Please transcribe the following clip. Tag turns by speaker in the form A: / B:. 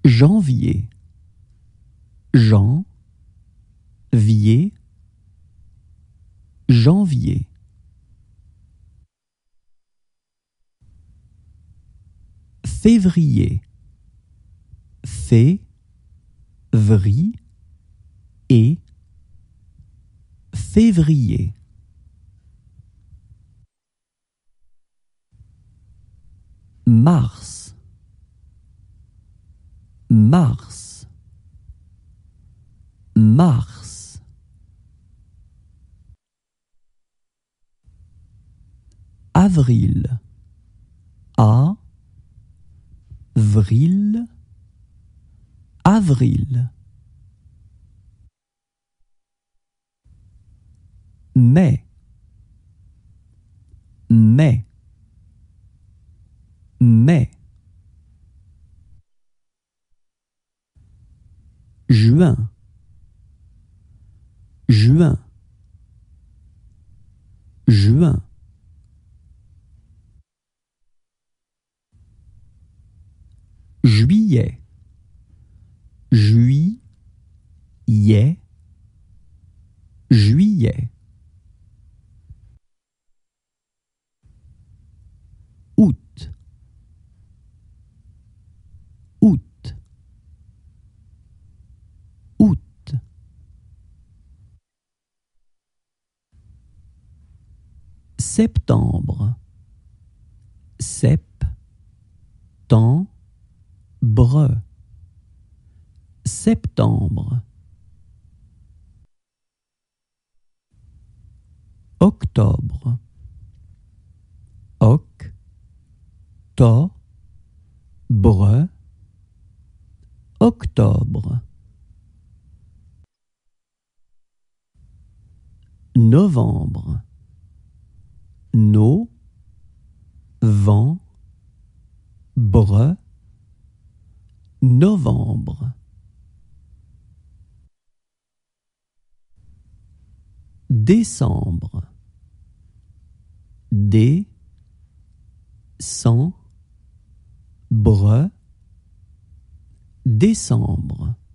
A: Janvier, janvier, janvier. Février, février, février. Mars, mars, mars. Avril, avril, avril. Mai, mai, mai. Juin, juin, juin. Juillet, juillet, juillet. Août, août, août. Septembre, septembre, septembre. Octobre, octobre, octobre. Novembre, novembre. Décembre, décembre, décembre.